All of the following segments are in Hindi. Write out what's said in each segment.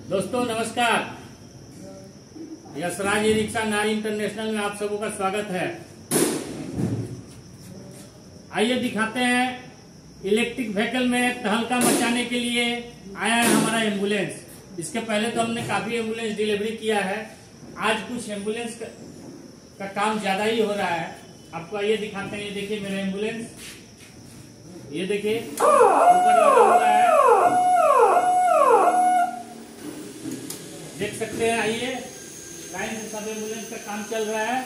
दोस्तों नमस्कार। Yashraj e rickshaw Nari international में आप सबों का स्वागत है। आइए दिखाते हैं इलेक्ट्रिक व्हीकल में तहलका मचाने के लिए आया है हमारा एम्बुलेंस। इसके पहले तो हमने काफी एम्बुलेंस डिलीवरी किया है। आज कुछ एम्बुलेंस का काम ज्यादा ही हो रहा है। आपको आइए दिखाते हैं। ये देखिए मेरा एम्बुलेंस, ये देखिए ऊपर लगा हुआ है, देख सकते हैं। आइए, लाइन से सब एम्बुलेंस का काम चल रहा है,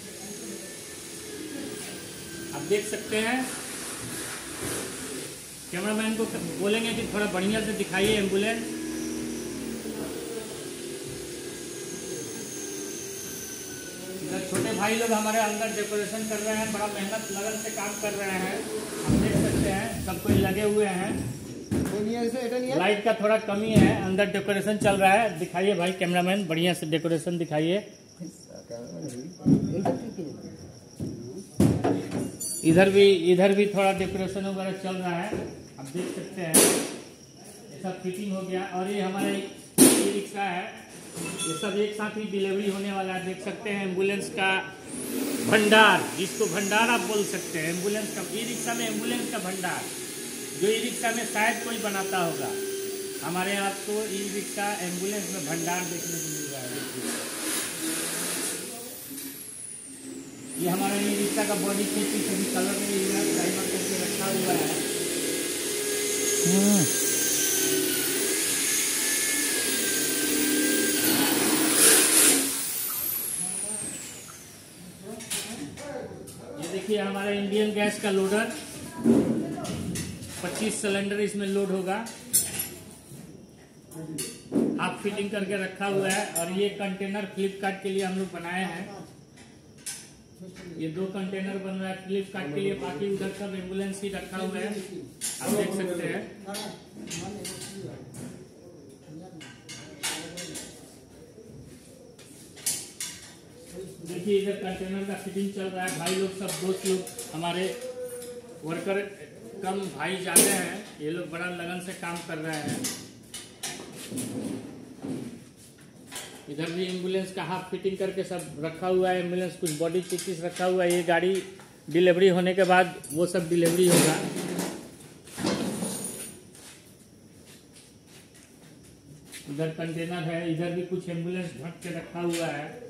आप देख सकते हैं। कैमरामैन को बोलेंगे कि थोड़ा बढ़िया से दिखाइए एम्बुलेंस। इधर छोटे भाई लोग हमारे अंदर डेकोरेशन कर रहे हैं, बड़ा मेहनत लगन से काम कर रहे हैं। आप देख सकते हैं सब कोई लगे हुए हैं। लाइट का थोड़ा कमी है, अंदर डेकोरेशन चल रहा है। दिखाइए भाई कैमरामैन, बढ़िया से डेकोरेशन दिखाइए। इधर भी थोड़ा डेकोरेशन वगैरह चल रहा है, आप देख सकते हैं। ये सब फिटिंग हो गया। और ये हमारा ई रिक्शा है, ये सब एक साथ ही डिलीवरी होने वाला है। देख सकते हैं एम्बुलेंस का भंडार, जिसको भंडार आप बोल सकते हैं। एम्बुलेंस का ई रिक्शा में एम्बुलेंस का भंडार, जो ई रिक्शा में शायद कोई बनाता होगा। हमारे यहाँ तो ई रिक्शा एम्बुलेंस में भंडार देखने को मिल रहा है। ये हमारा ई रिक्शा का बॉडी पीछे सभी कलर में प्राइमर करके रखा हुआ है। ये देखिए हमारा इंडियन गैस का लोडर, 25 सिलेंडर इसमें लोड होगा। हाफ फिटिंग करके रखा हुआ है। और ये कंटेनर फ्लिपकार्ट के लिए हम लोग बनाए हैं। ये 2 कंटेनर बन रहा है फ्लिपकार्ट के लिए, बाकी उधर सब एम्बुलेंस ही रखा हुआ है, आप देख सकते हैं। देखिए इधर कंटेनर का फिटिंग चल रहा है। भाई लोग सब दोस्त लोग हमारे वर्कर कम भाई जाते हैं, ये लोग बड़ा लगन से काम कर रहे हैं। इधर भी एम्बुलेंस का हाफ फिटिंग करके सब रखा हुआ है। एम्बुलेंस कुछ बॉडी पीस रखा हुआ है। ये गाड़ी डिलीवरी होने के बाद वो सब डिलीवरी होगा। इधर कंटेनर है, इधर भी कुछ एम्बुलेंस ढक के रखा हुआ है।